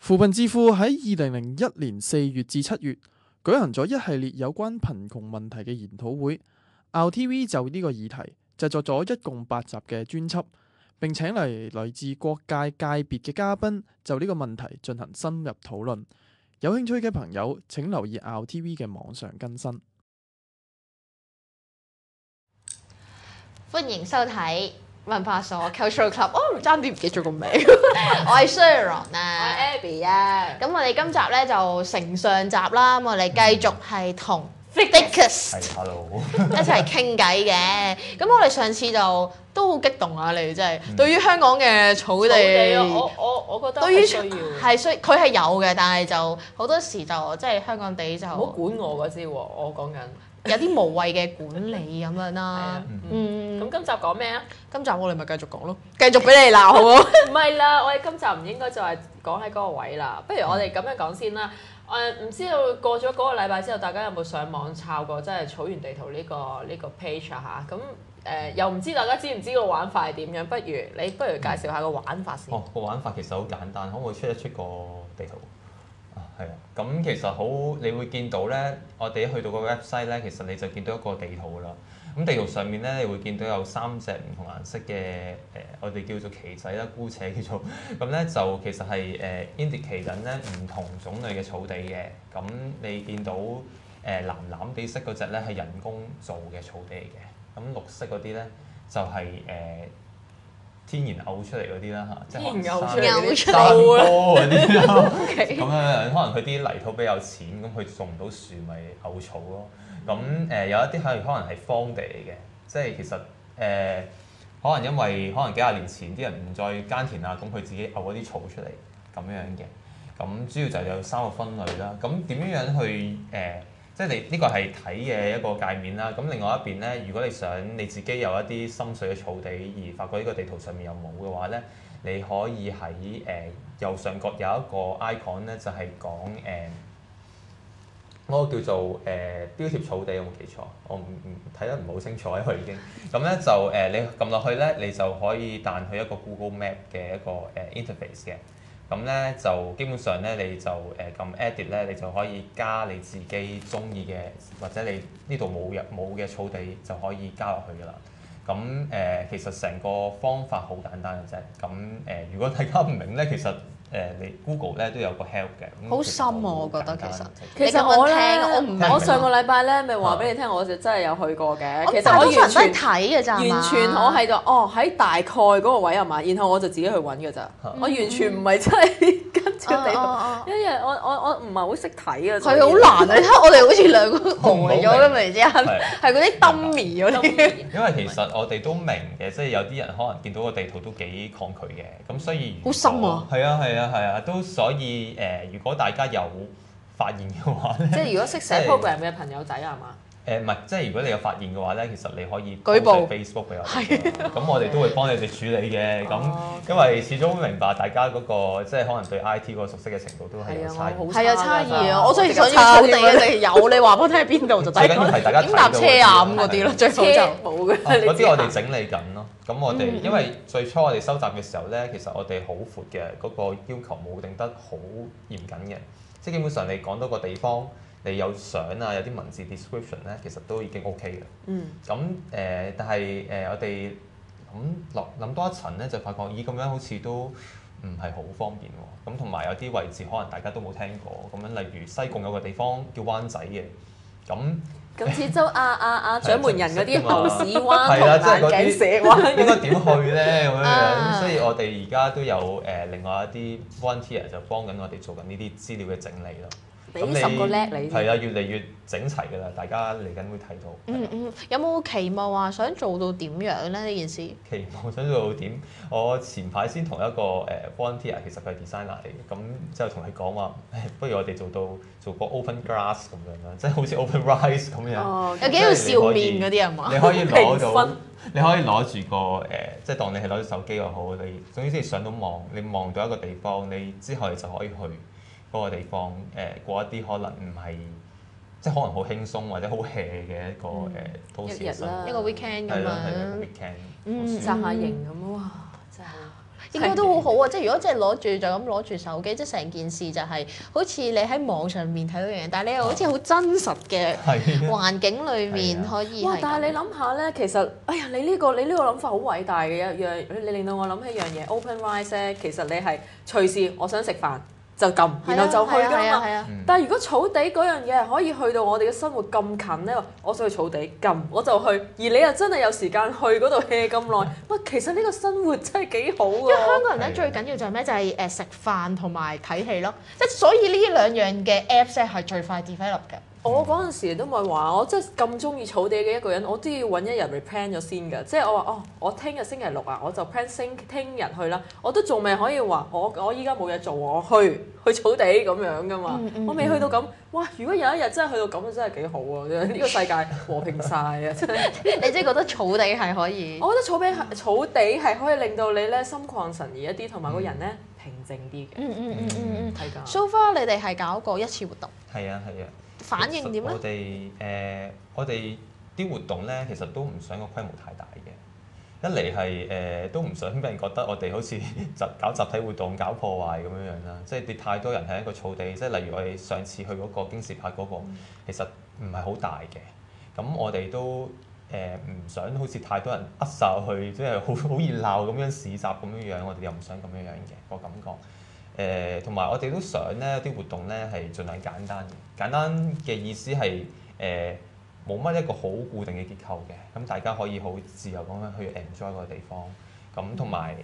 扶貧智庫喺2001年4月至7月舉行咗一系列有關貧窮問題嘅研討會。RTV 就呢個議題製作咗一共8集嘅專輯，並請嚟自各界界別嘅嘉賓就呢個問題進行深入討論。有興趣嘅朋友請留意 RTV 嘅網上更新。 歡迎收睇文化所 Cultural Club。爭啲唔記得咗個名，我係 Sharon 啊， 我係 Abby 啊。 咁我哋今集咧就承上集啦，咁我哋繼續係同 Ficus 一齊傾偈嘅。咁我哋上次就都好激動啊！你真係對於香港嘅草地， 我覺得對於需要佢係有嘅，但係就好多時就即係香港地就唔好管我嗰支喎，我講緊。 有啲無謂嘅管理咁樣啦。 咁今集講咩啊？ 今集我哋咪繼續講咯，繼續俾你鬧好唔好？ 唔係啦，我哋今集唔應該就係講喺嗰個位啦。不如我哋咁樣講先啦。唔知道過咗嗰個禮拜之後，大家有冇上網抄過即係草原地圖呢個 page 啊嚇？咁又唔知大家知唔知個玩法係點樣？不如介紹下個玩法先。 個玩法其實好簡單，可唔可以出一出個地圖？係啊，咁其實好，你會見到咧，我哋一去到個 website 咧，其實你就見到一個地圖啦。咁地圖上面咧，你會見到有3隻唔同顏色嘅我哋叫做旗仔啦，姑且叫做咁咧，就其實係indicate 緊咧唔同種類嘅草地嘅。咁你見到藍藍地色嗰隻咧係人工做嘅草地嚟嘅，咁綠色嗰啲咧就係天然嘔出嚟嗰啲啦嚇，即係山坡嗰啲咯。咁樣可能佢啲泥土比較淺，咁佢種唔到樹，咪嘔草咯。咁有一啲可能係荒地嚟嘅，即係其實可能因為可能幾廿年前啲人唔再耕田啊，咁佢自己嘔嗰啲草出嚟咁樣嘅。咁主要就係有3個分類啦。咁點樣去即係你呢個係睇嘅一個界面啦。咁另外一邊咧，如果你想你自己有一啲心水嘅草地，而發覺呢個地圖上面又冇嘅話咧，你可以喺右上角有一個 icon 咧，就係講嗰個叫做標貼草地，有冇記錯？我唔睇得唔好清楚，因為已經咁咧就你撳落去咧，你就可以彈去一個 Google Map 嘅一個interface 嘅。咁咧就基本上咧，你就撳 edit 咧，你就可以加你自己中意嘅，或者你呢度冇嘅草地就可以加落去噶啦。咁其實成個方法好簡單嘅啫。咁如果大家唔明咧，其實你 Google 咧都有個 help 嘅。 好深啊！我覺得其實我咧，我上個禮拜咧咪話俾你聽，我就真係有去過嘅。其實我完全睇嘅咋， 完全我喺度喺大概嗰個位啊嘛，然後我就自己去揾嘅咋。我完全唔係真係跟住個地圖，因為我唔係好識睇啊。 佢好難啊！你睇我哋好似兩個呆咗咁嚟啫，係嗰啲 dummy 嗰啲。 因為其實我哋都明嘅，即係有啲人可能見到個地圖都幾抗拒嘅，咁所以好深啊！ 係啊，都所以如果大家有發現嘅話咧， 即係如果識寫 program 嘅朋友仔係嘛？ 唔係，即係如果你有發現嘅話咧，其實你可以舉報 Facebook 俾我哋，咁我哋都會幫你哋處理嘅。咁因為始終明白大家嗰個即係可能對 IT 嗰個熟悉嘅程度都係有差異。 係啊，差異啊！我最想要草地嘅地有，你話俾我聽喺邊度就得。 最緊要係大家點搭車啊咁嗰啲咯，最好就冇嘅。 嗰啲我哋整理緊咯。咁我哋因為最初我哋收集嘅時候咧，其實我哋好闊嘅，嗰個要求冇定得好嚴謹嘅，即係基本上你講到個地方。你有相啊，有啲文字 description 咧，其實都已經 OK 嘅。咁但係我哋諗多一層咧，就發覺咦咁樣好似都唔係好方便喎。咁同埋有啲位置可能大家都冇聽過，咁樣例如西貢有個地方叫灣仔嘅，咁似州掌門人嗰啲牛屎灣同眼鏡蛇灣， 應該點去咧咁樣？所以我哋而家都有另外一啲 volunteer 就幫緊我哋做緊呢啲資料嘅整理咯。 俾10個叻你。 係啊，越嚟越整齊㗎啦，大家嚟緊會睇到。 有冇期望話想做到點樣咧？呢件事期望想做到點？我前排先同一個volunteer，其實佢係 designer 嚟嘅，咁之後同佢講話，不如我哋做個 open glass 咁樣啦，即係好似 open rice 咁樣。 有幾個笑面嗰啲係嘛？ 你可以攞住個即係當你係攞住手機又好，你總之即係上到網，你望到一個地方，你之後你就可以去嗰個地方過一啲可能唔係即係可能好輕鬆或者好 hea 嘅一個都市生活， 一個 weekend 咁樣， 係啊 weekend， 紮下營咁哇，真係應該都好好啊！即係如果即係攞住就咁攞住手機，即係成件事就係好似你喺網上面睇到樣嘢，但係你又好似好真實嘅環境裡面可以。 哇！但係你諗下咧，其實哎呀，你呢個諗法好偉大嘅一樣，你令到我諗起一樣嘢 OpenRice 咧，其實你係隨時我想食飯就撳，然後就去㗎嘛。但係如果草地嗰樣嘢係可以去到我哋嘅生活咁近咧，我想去草地撳我就去，而你又真係有時間去嗰度 hea 咁耐，喂，其實呢個生活真係幾好喎。 因為香港人咧最緊要就係咩？就係食飯同埋睇戲咯，即係所以呢兩樣嘅 Apps 咧係最快 develop 嘅。 我嗰陣時都咪話，我真係咁中意草地嘅一個人，我都要揾一日 replan 咗先㗎。即係我話我聽日星期六啊，我就 plan 聽日去啦。我都仲未可以話我依家冇嘢做，我去草地咁樣㗎嘛。我未去到咁，哇！如果有一日真係去到咁，真係幾好啊！呢個世界和平晒啊！真係。 你即係覺得草地係可以？ 我覺得草地係可以令到你咧心曠神怡一啲，同埋個人咧平靜啲嘅。係㗎。 So far 你哋係搞過一次活動。 係啊。 反應點咧？我哋啲活動咧，其實都唔想個規模太大嘅。一嚟係都唔想俾人覺得我哋好似搞集體活動、搞破壞咁樣樣啦。即係你太多人喺一個草地，即係例如我哋上次去嗰個京士柏嗰個，其實唔係好大嘅。咁我哋都唔想好似太多人扼晒去，即係好熱鬧咁樣市集咁樣樣。我哋又唔想咁樣樣嘅個感覺。同埋我哋都想咧啲活動咧係盡量簡單嘅。簡單嘅意思係冇乜一個好固定嘅結構嘅，咁大家可以好自由咁樣去 enjoy 個地方。咁同埋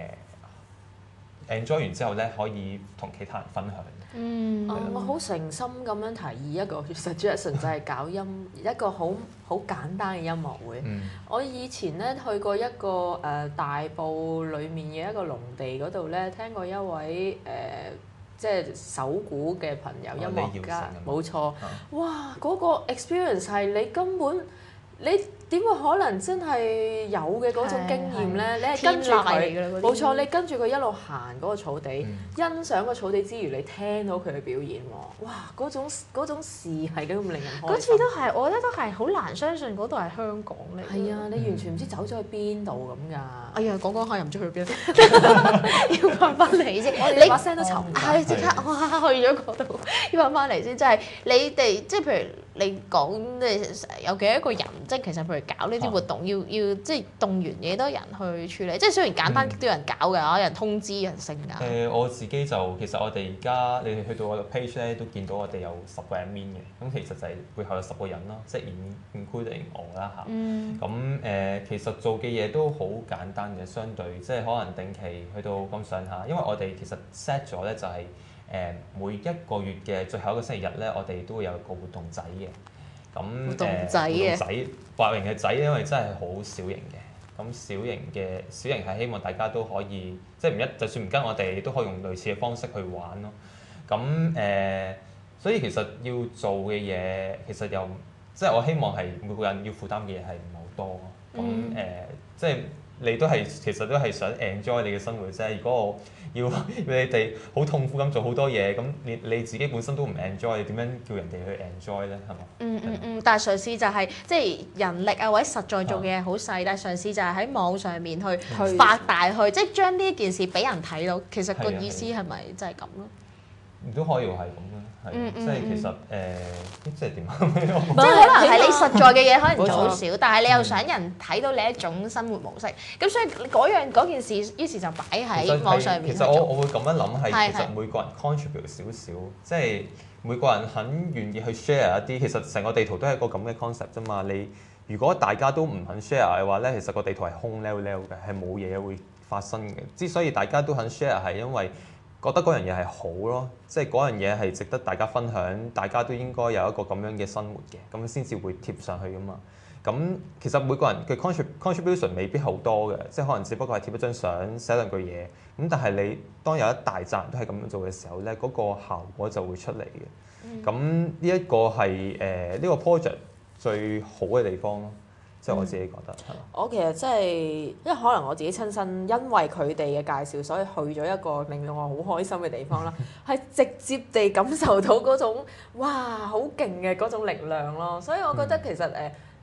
enjoy 完之後咧，可以同其他人分享。 我好誠心咁樣提議一個 suggestion， 就係搞一個好簡單嘅音樂會。我以前咧去過一個大埔裡面嘅一個農地嗰度咧，聽過一位即係手鼓嘅朋友音樂家，冇錯。哇！嗰個 experience 係你根本你點會可能真係有嘅嗰種經驗咧？你係跟住佢，冇錯，你跟住佢一路行嗰個草地，欣賞個草地之餘，你聽到佢嘅表演喎，哇！嗰種事係幾咁令人開心。 嗰次都係，我覺得都係好難相信嗰度係香港嚟。 係啊，你完全唔知走咗去邊度咁㗎。 哎呀，講下又唔知去邊，要翻返嚟先。 我哋把聲都沉。 係即刻哇，去咗嗰度，要翻返嚟先。即係你哋，即係譬如你講，有幾多個人？即係其實譬如搞呢啲活動，要即係動員幾多人去處理？即係雖然簡單，都有人搞㗎，有人通知人性㗎。 我自己就其實我哋而家你哋去到我個 page 咧，都見到我哋有10個 admin 嘅。咁其實就係背後有10個人咯，即係 including 我啦嚇。咁其實做嘅嘢都好簡單嘅，相對即係可能定期去到咁上下。因為我哋其實 set 咗咧就係每一個月嘅最後一個星期日咧，我哋都會有個活動仔嘅。咁活動仔畫型嘅仔，因為真係好小型嘅。咁小型係希望大家都可以，即係就算唔跟我哋，都可以用類似嘅方式去玩咯。咁所以其實要做嘅嘢，其實又即係我希望係每個人要負擔嘅嘢係唔係好多。咁即係你其實都係想 enjoy 你嘅生活啫。如果我要你哋好痛苦咁做好多嘢，咁你自己本身都唔 enjoy，你點樣叫人哋去 enjoy 咧？係嘛？ 但係嘗試就係即係人力啊，或者實在做嘅嘢好細，但係嘗試就係喺網上面去發大去，即係將呢一件事俾人睇到。其實個意思係咪真係咁咯？ 都可以話係咁啦，係即係其實即係點啊？ 即係可能係你實在嘅嘢可能做好少，但係你又想人睇到你一種生活模式，咁所以嗰件事於是就擺喺網上面。 其實我會咁樣諗係，其實每個人 contribute 少少，即係每個人肯願意去 share 一啲。其實成個地圖都係一個咁嘅 concept 啫嘛。你如果大家都唔肯 share 嘅話咧，其實個地圖係空溜溜嘅，係冇嘢會發生嘅。之所以大家都肯 share 係因為覺得嗰樣嘢係好咯，即係嗰樣嘢係值得大家分享，大家都應該有一個咁樣嘅生活嘅，咁先至會貼上去噶嘛。咁其實每個人嘅 contribution 未必好多嘅，即係可能只不過係貼一張相、寫兩句嘢。咁但係你當有一大紮人都係咁樣做嘅時候咧，嗰個效果就會出嚟嘅。咁呢一個係呢個 project 最好嘅地方咯。即係我自己覺得係。 我其實真係，因為可能我自己親身因為佢哋嘅介紹，所以去咗一個令到我好開心嘅地方啦，係直接地感受到嗰種哇好勁嘅嗰種力量咯。所以我覺得其實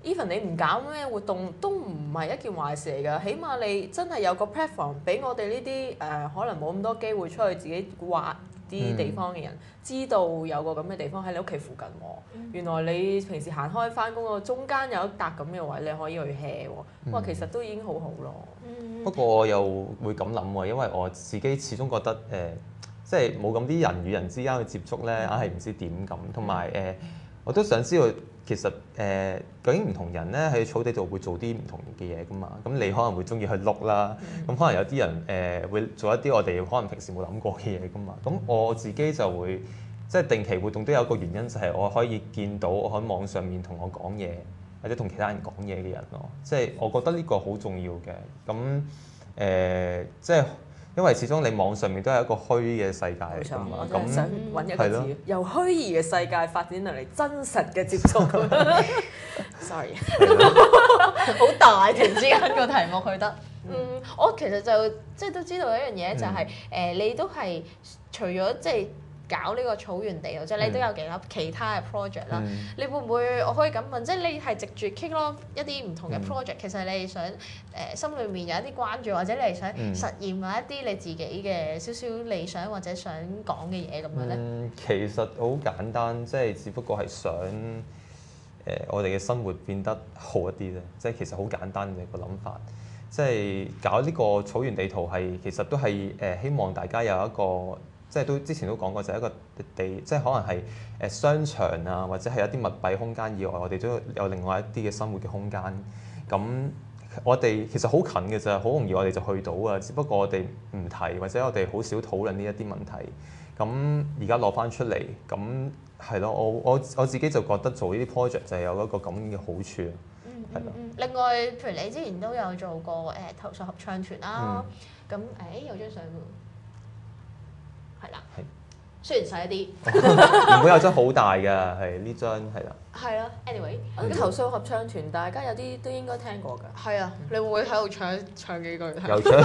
even 你唔搞咩活動都唔係一件壞事嚟㗎，起碼你真係有個 platform 俾我哋呢啲可能冇咁多機會出去自己挖啲地方嘅人，知道有個咁嘅地方喺你屋企附近喎。原來你平時行開翻工個中間有一笪咁嘅位，你可以去 hea 喎。哇，其實都已經好好咯。 不過我又會咁諗喎，因為我自己始終覺得即係冇咁啲人與人之間嘅接觸咧，硬係唔知點咁。同埋我都想知道其實究竟唔同人咧喺草地度會做啲唔同嘅嘢噶嘛？咁你可能會中意去碌啦，咁可能有啲人會做一啲我哋可能平時冇諗過嘅嘢噶嘛。咁我自己就會即係定期活動都有一個原因，就係我可以見到我喺網上面同我講嘢或者同其他人講嘢嘅人咯。即係我覺得呢個好重要嘅。咁即係。因為始終你網上面都係一個虛嘅世界嚟㗎嘛， 咁想揾一個字，由虛擬嘅世界發展嚟真實嘅接觸。Sorry， 好大突然之間個題目去得。我其實就即係都知道一樣嘢，就係你都係除咗即係搞呢個草原地圖，即係你都有其他嘅 project 啦。你會唔會我可以咁問，即係你係藉住傾咯一啲唔同嘅 project，其實你係想心裏面有一啲關注，或者你係想實驗下一啲你自己嘅少少理想或者想講嘅嘢咁樣咧？ 其實好簡單，即係只不過係想我哋嘅生活變得好一啲啫。即係其實好簡單嘅個諗法，即係搞呢個草原地圖係其實都係希望大家有一個。即係都之前都講過，就係一個地，即係可能係商場啊，或者係一啲密閉空間以外，我哋都有另外一啲嘅生活嘅空間。咁我哋其實好近嘅啫，好容易我哋就去到啊。只不過我哋唔提，或者我哋好少討論呢一啲問題。咁而家攞翻出嚟，咁係咯，我自己就覺得做呢啲 project 就係有一個咁嘅好處。係咯。 另外，譬如你之前都有做過投訴合唱團啦，咁有張相喎。係啦，雖然細一啲， 唔會有張好大㗎，係呢張係啦。 係咯 ，anyway， 投訴合唱團大家有啲都應該聽過㗎。 係啊，你會唔會喺度唱幾句？ 有唱，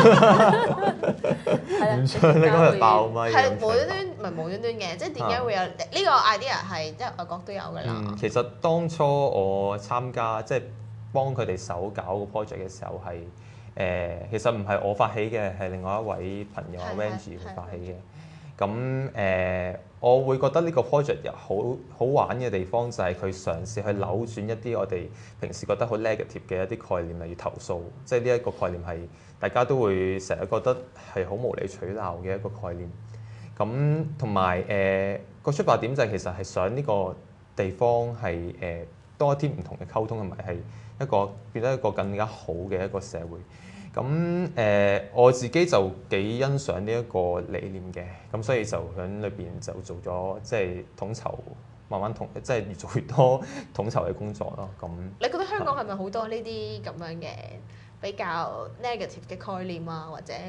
唔唱你嗰日爆咪。 係無端端，唔係無端端嘅，即係點解會有呢個 idea 係即係外國都有㗎啦。 其實當初我參加即係幫佢哋手搞個 project 嘅時候係其實唔係我發起嘅，係另外一位朋友阿 Randy 佢發起嘅。咁我會覺得呢個 project 好玩嘅地方就係佢嘗試去扭轉一啲我哋平時覺得好 negative 嘅一啲概念，例如投訴，即係呢一個概念係大家都會成日覺得係好無理取鬧嘅一個概念。咁同埋個出發點就係其實係想呢個地方係多一啲唔同嘅溝通，同埋係變得一個更加好嘅一個社會。咁我自己就幾欣賞呢一個理念嘅，咁所以就喺裏邊就做咗即係統籌，慢慢即係越做越多統籌嘅工作咯。咁你覺得香港係咪好多呢啲咁樣嘅比較 negative 嘅概念啊？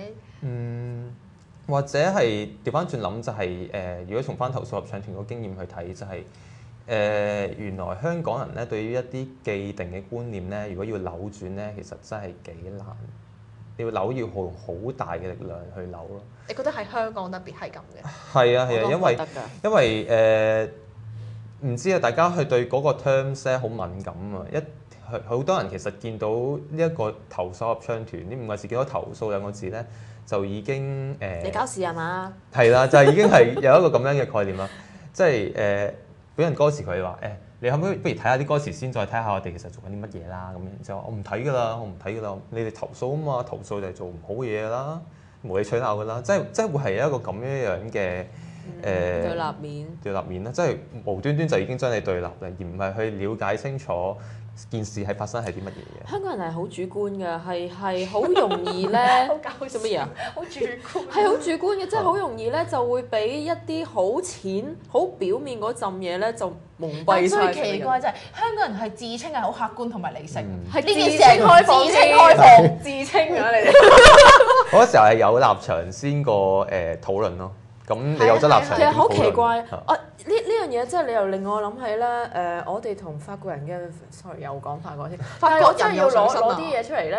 或者係調翻轉諗就係如果從翻投訴合唱團個經驗去睇，就係原來香港人咧對於一啲既定嘅觀念咧，如果要扭轉咧，其實真係幾難。要扭要用好大嘅力量去扭咯。 你覺得喺香港特別係咁嘅？ 係啊，因為唔知啊，大家去對嗰個 terms 咧好敏感啊。好多人其實見到呢一個投訴合唱團呢5個字，見到投訴2個字咧，就已經你搞事係嘛？ 係啦，就已經係有一個咁樣嘅概念啦。即係俾人歌詞佢話你可唔可以不如睇下啲歌詞先，再睇下我哋其實做緊啲乜嘢啦？咁然之後我唔睇㗎啦，你哋投訴啊嘛，投訴就係做唔好嘢㗎啦，無理取鬧㗎啦，即係會係一個咁樣嘅對立面啦，即係無端端就已經將你對立啦，而唔係去了解清楚件事係發生係啲乜嘢嘅。 香港人係好主觀㗎，係好容易咧。 好搞笑做乜嘢啊？ 好主觀。 係好主觀嘅，即係好容易咧就會俾一啲好淺、好表面嗰陣嘢咧就蒙蔽晒。 最奇怪就係香港人係自稱係好客觀同埋理性， 係呢件事係開放， 自稱啊你哋。 嗰時候係有立場先過討論咯。咁你有咗立場， 其實好奇怪呢樣嘢，即係你又令我諗起咧我哋同法國人嘅 sorry 又講法國先，法國真係要攞啲嘢出嚟咧。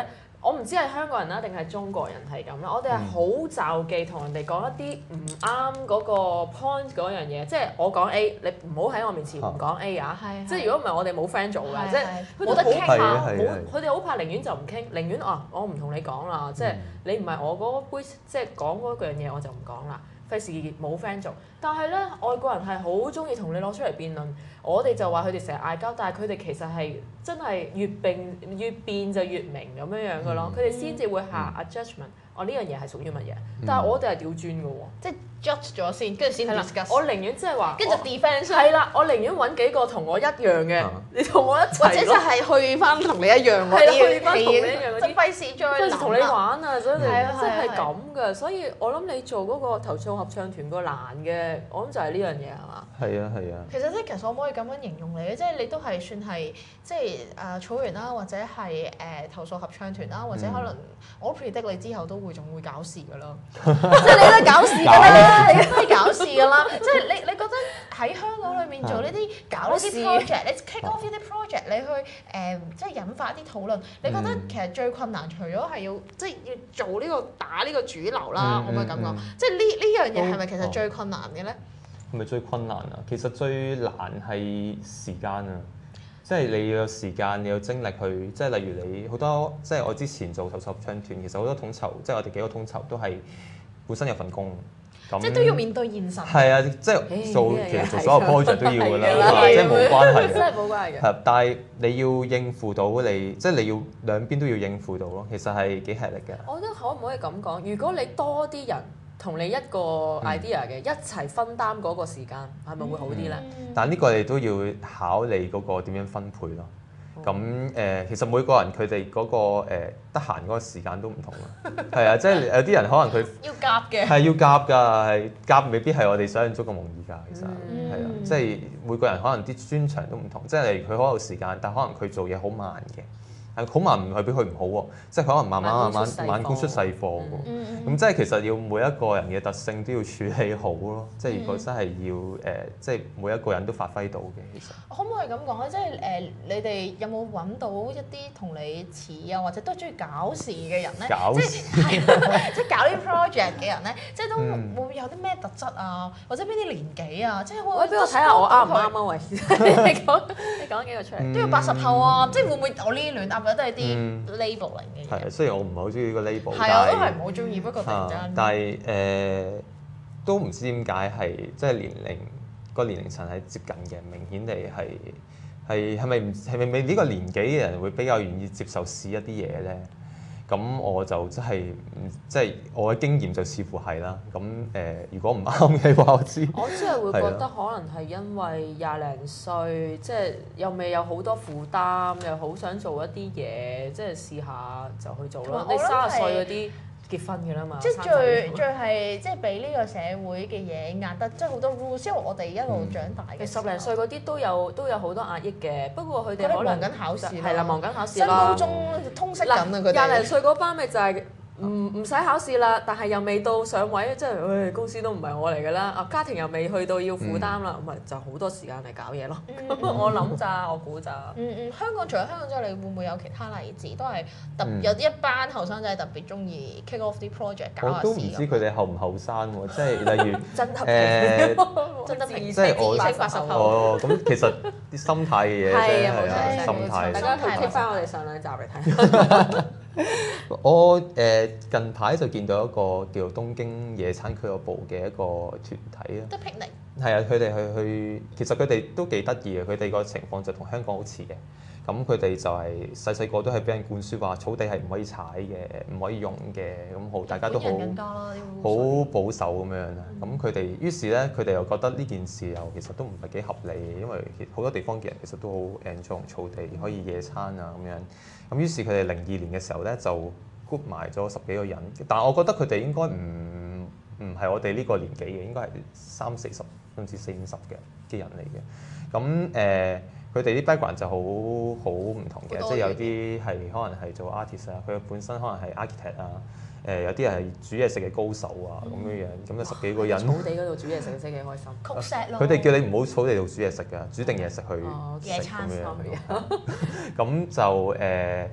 我唔知係香港人啦定係中國人係咁啦，我哋係好就忌同人哋講一啲唔啱嗰個 point 嗰樣嘢，即係我講 A，你唔好喺我面前唔講 A 啊，即係如果唔係我哋冇 friend 做㗎，即係佢哋好怕，佢哋好怕寧願就唔傾，寧願我唔同你講啦，即係你唔係我嗰杯，即係講嗰樣嘢我就唔講啦。費事冇 friend 做，但係咧外國人係好中意同你攞出嚟辯論，我哋就話佢哋成日嗌交，但係佢哋其實係真係越辯就越明咁樣嘅咯，佢哋先至會下 judgment，呢樣嘢係屬於乜嘢，但係我哋係調轉嘅喎， 即係 judge 咗先，跟住先 discuss。 我寧願即係話， 跟住 defense。 係啦，我寧願揾幾個同我一樣嘅，你同我一齊， 或者就係去翻同你一樣嗰啲， 去翻同你一樣嗰啲， 費事再同你玩啊，真係咁嘅，所以我諗你做嗰個投訴合唱團個難嘅，我諗就係呢樣嘢係嘛？ 係啊。 其實即係其實我可以咁樣形容你嘅，即係你都係算係即係草原啦，或者係投訴合唱團啦，或者可能我 predict 你之後都仲會搞事㗎啦，即係你都搞事㗎啦，你都係搞事㗎啦，即係你覺得喺香港裏面做呢啲搞呢啲 project，你 kick off 呢啲 project，你去即係引發一啲討論，你覺得其實最困難除咗係要即係要做呢個打呢個主流啦，可唔可以咁講？即係呢樣嘢係咪其實最困難嘅咧？ 係咪最困難啊？其實最難係時間啊！即係你要有時間，你有精力去，即係例如你好多，即係我之前做投訴合唱團，其實好多統籌，即係我哋幾個統籌都係本身有份工，咁即係都要面對現實。 係啊，即係其實做所有 project 都要㗎啦，即係冇關係嘅。 真係冇關係嘅。 係，但係你要應付到即係你要兩邊都要應付到咯。其實係幾吃力嘅。 我覺得可唔可以咁講？如果你多啲人同你一個 idea 嘅，一齊分擔嗰個時間，係咪會好啲咧？ 但係呢個你都要考慮嗰個點樣分配咯。咁其實每個人佢哋嗰個得閒嗰個時間都唔同啊。係啊，即係有啲人可能佢要夾嘅。 係要夾㗎，係夾未必係我哋想象中咁容易㗎。其實係啊，即係每個人可能啲專長都唔同，即係例如佢可能有時間，但可能佢做嘢好慢嘅。係好慢唔係俾佢唔好喎，即係可能慢慢工出細貨喎。咁即係其實要每一個人嘅特性都要處理好咯。即係如果真係要即係每一個人都發揮到嘅，其實。 可唔可以咁講咧？即係你哋有冇揾到一啲同你似啊，或者都係中意搞事嘅人咧？ 搞事即係搞啲 project 嘅人咧，即係都會有啲咩特質啊，或者邊啲年紀啊？即係喂，俾我睇下我啱唔啱啊？喂，你講幾個出嚟？ 都要80後啊！即係會唔會我呢亂噏嘅都係啲 labeling 嘅嘢？ 係，雖然我唔係好中意呢個 label， 係我都係唔好中意，不過突然間。 但係都唔知點解係即係個年齡層係接近嘅，明顯地係咪呢個年紀嘅人會比較願意接受試一啲嘢咧？咁我就真係即係我嘅經驗就似乎係啦。咁如果唔啱嘅話，我知。 我真係會覺得可能係因為廿零歲，即係又未有好多負擔，又好想做一啲嘢，即係試下就去做咯。你30歲嗰啲結婚㗎啦嘛。 即係最係即係俾呢個社會嘅嘢壓得，即係好多 rules。因為我哋一路長大嘅 10零歲嗰啲都有好多壓抑嘅，不過佢哋可能忙緊考試， 係啦，忙緊考試新高中通識緊啊！佢哋廿零歲嗰班咪就係唔使考試啦，但係又未到上位，即係公司都唔係我嚟㗎啦，家庭又未去到要負擔啦，咁咪就好多時間嚟搞嘢咯。我諗咋，我估咋。 香港除咗香港之外，你會唔會有其他例子？都係有一班後生仔特別中意 kick off 啲 project 搞下事。 我都唔知佢哋後唔後生喎，即係例如真得平， 即係我 80後。 哦，咁其實啲心態嘅嘢啫，係啊，心態。 大家去 keep 翻我哋上兩集嚟睇。 我近排就見到一個叫做東京野餐俱樂部嘅一個團體啊， 都 picnic。 係啊，佢哋去，其實佢哋都幾得意嘅，佢哋個情況就同香港好似嘅。咁佢哋就係細個都係俾人灌輸話草地係唔可以踩嘅，唔可以用嘅，咁好大家都好保守咁樣啦。咁佢哋於是咧，佢哋又覺得呢件事又其實都唔係幾合理，因為好多地方嘅人其實都好 enjoy 用草地可以野餐啊咁樣。咁於是佢哋02年嘅時候咧就 group 埋咗10幾個人，但係我覺得佢哋應該唔係我哋呢個年紀嘅，應該係30-40甚至40-50嘅人嚟嘅。咁佢哋啲 background 就好唔同嘅，即係有啲係可能係做 artist 啊，佢本身可能係 architect 啊，有啲係煮嘢食嘅高手啊咁樣樣，咁就10幾個人。 草地嗰度煮嘢食真係幾開心。 佢哋叫你唔好草地度煮嘢食㗎，煮定嘢食去食咁樣。咁就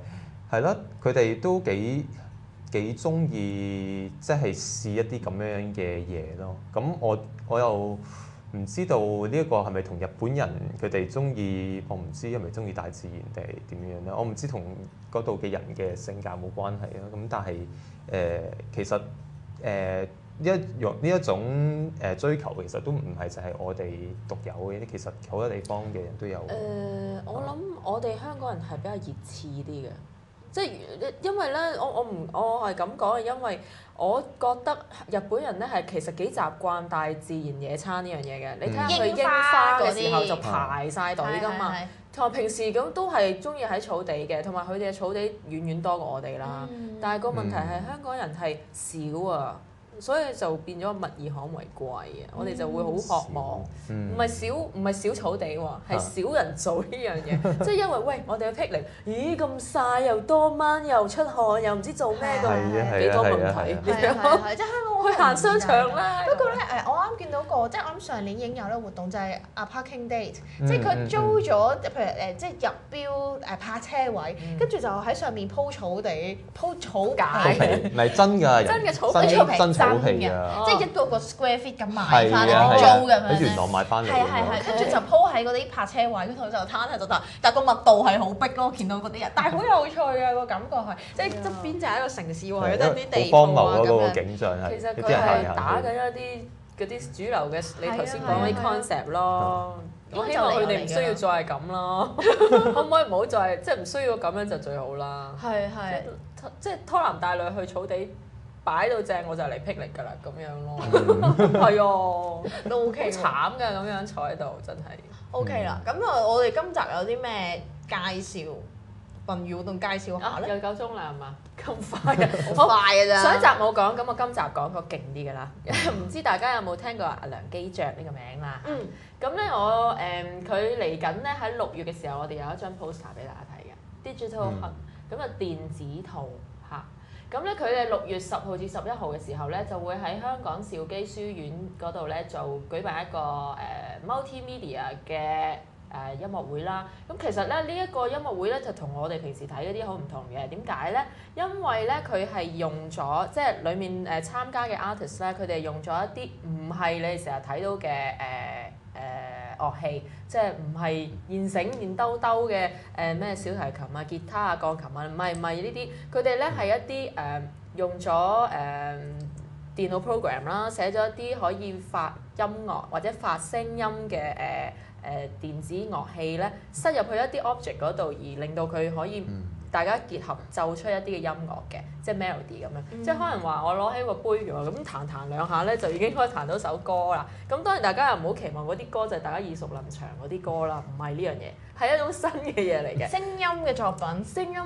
係啦，佢哋都幾中意即係試一啲咁樣嘅嘢咯。咁我又唔知道呢一個係咪同日本人佢哋中意，我唔知係咪中意大自然定係點樣咧？我唔知同嗰度嘅人嘅性格冇關係啦。咁但係其實呢一種追求其實都唔係就係我哋獨有嘅，其實好多地方嘅人都有。 我諗我哋香港人係比較熱刺啲嘅。即係因為咧，我係咁講係因為我覺得日本人咧係其實幾習慣大自然野餐呢樣嘢嘅。你睇下佢櫻花嘅時候就排晒隊㗎嘛，同埋平時咁都係中意喺草地嘅，同埋佢哋嘅草地遠遠多過我哋啦。但係個問題係香港人係少啊。所以就變咗物以罕為貴啊！我哋就會好渴望，唔係少草地喎，係少人做呢樣嘢。即係因為喂，我哋去霹靂，咦咁曬又多蚊又出汗又唔知做咩咁，幾多問題？ 即係香港去行商場啦。 不過咧我啱見到個，即係我諗上年已經有呢個活動，就係Parking Date，即係佢租咗譬如即係入標泊車位，跟住就喺上面鋪草地、鋪草架， 唔係真㗎， 真嘅草皮， 真草皮啊！即係一個 square feet 咁買翻嚟租咁樣咧。 喺元朗買翻嚟。 係，跟住就鋪喺嗰啲泊車位，跟住就攤喺度得。但係個密度係好逼咯，見到嗰啲人，但係好有趣啊個感覺係，即係側邊就係一個城市喎，得啲地鋪啊咁樣。 景象係。 其實佢係打緊一啲嗰啲主流嘅，你頭先講啲 concept 咯。我希望佢哋唔需要再係咁咯，可唔可以唔好再即係唔需要咁樣就最好啦。 係， 即係拖男帶女去草地擺到正，我就嚟霹靂㗎啦咁樣咯。係啊， 都 OK。 好慘㗎咁樣坐喺度，真係。 OK 啦，咁我哋今集有啲咩介紹？文娛活動介紹下咧， 又夠鐘啦係嘛？咁快嘅， 好快㗎咋？ 上一集冇講，咁我今集講個勁啲嘅啦。唔知大家有冇聽過阿梁基爵呢個名啦？咁咧我佢嚟緊咧喺6月嘅時候，我哋有一張 poster 俾大家睇嘅 Digital Hub，咁啊電子圖嚇。咁咧佢哋6月10號至11號嘅時候咧，就會喺香港兆基書院嗰度咧就舉辦一個multimedia 嘅音樂會啦。咁其實咧呢一個音樂會咧就同我哋平時睇嗰啲好唔同嘅。點解咧？因為咧佢係用咗即係裡面參加嘅 artist 咧，佢哋用咗一啲唔係你哋成日睇到嘅樂器，即係唔係現兜兜嘅咩小提琴啊、吉他啊、鋼琴啊，唔係呢啲。佢哋咧係一啲用咗電腦 program 啦，寫咗一啲可以發音樂或者發聲音嘅電子樂器咧，塞入去一啲 object 嗰度，而令到佢可以大家結合奏出一啲嘅音樂嘅，即係 melody 咁樣。即係可能話我攞起個杯嘅喎，咁彈兩下咧，就已經可以彈到首歌啦。咁當然大家又唔好期望嗰啲歌就係大家耳熟能詳嗰啲歌啦，唔係呢樣嘢，係一種新嘅嘢嚟嘅。 聲音嘅作品， 聲音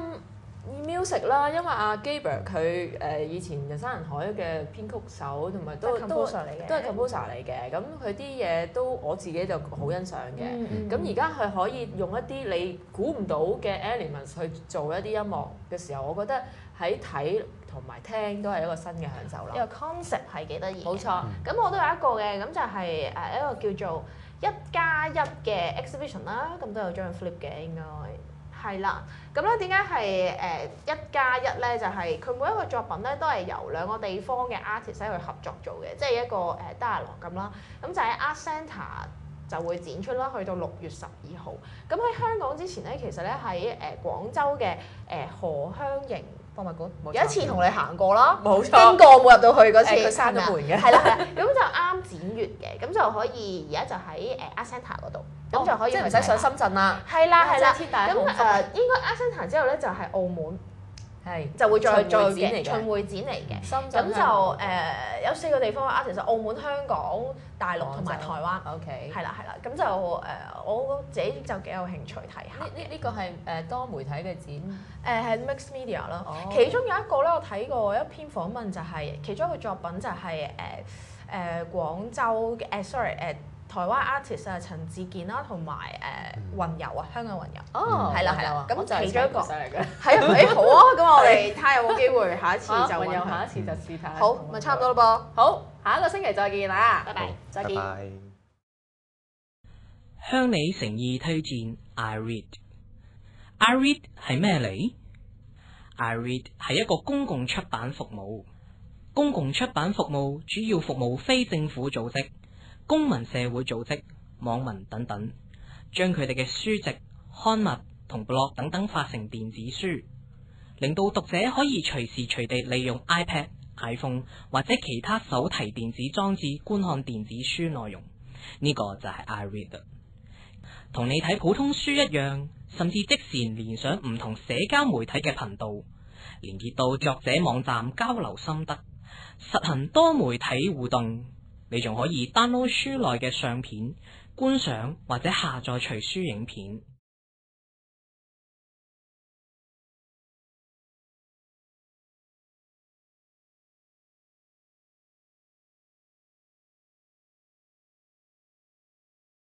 music 啦，因為阿 Gabriel 佢以前人山人海嘅編曲手，同埋都係 composer 嚟嘅。咁佢啲嘢都我自己就好欣賞嘅。咁而家佢可以用一啲你估唔到嘅 elements 去做一啲音樂嘅時候，我覺得喺睇同埋聽都係一個新嘅享受啦。 呢個 concept 係幾得意。 冇錯。 咁我都有一個嘅，咁就係一個叫做1+1嘅 exhibition 啦。咁都有張 flip 嘅應該。係啦，咁咧點解係1+1咧？就係佢每一個作品咧都係由2個地方嘅 artist 去合作做嘅，即係一個dialogue 咁啦。咁就喺 Art Centre 就會展出啦，去到6月12號。咁喺香港之前咧，其實咧喺廣州嘅荷香營博物館，有一次同你行過啦， 冇錯， 經過冇入到去嗰次， 佢閂咗門嘅， 係啦，咁就啱展完嘅，咁就可以而家就喺Art Centre嗰度，咁就可以即係唔使上深圳啦。 係啦，咁應該Art Centre之後咧就係澳門，就會再做嘅巡迴展嚟嘅。咁就有4個地方嘅 artist，澳門、香港、大陸同埋台灣。 OK。係啦，咁就我自己就幾有興趣睇下。 呢個係多媒體嘅展。 係 mixed media 啦。其中有一個咧，我睇過一篇訪問，就係其中一個作品就係廣州嘅台灣 artist 啊，陳志健啦，同埋雲遊啊，香港雲遊。係啦，咁其中一個係啊，好啊，咁我哋睇下有冇機會下一次就雲遊， 下一次就試睇。 好，咪差唔多咯噃。 好，下一個星期再見啦，拜拜，再見。 向你誠意推薦 iRead。iRead 係咩嚟 iRead 係一個公共出版服務。公共出版服務主要服務非政府組織、公民社會組織、網民等等，將佢哋嘅書籍、刊物同 blog 等等發成電子書，令到讀者可以隨時隨地利用 iPad、iPhone 或者其他手提電子裝置觀看電子書內容。呢個就係 iRead， 同你睇普通書一樣，甚至即時連上唔同社交媒體嘅頻道，連結到作者網站交流心得，實行多媒體互動。你仲可以 download 書內嘅相片、觀賞或者下載隨書影片。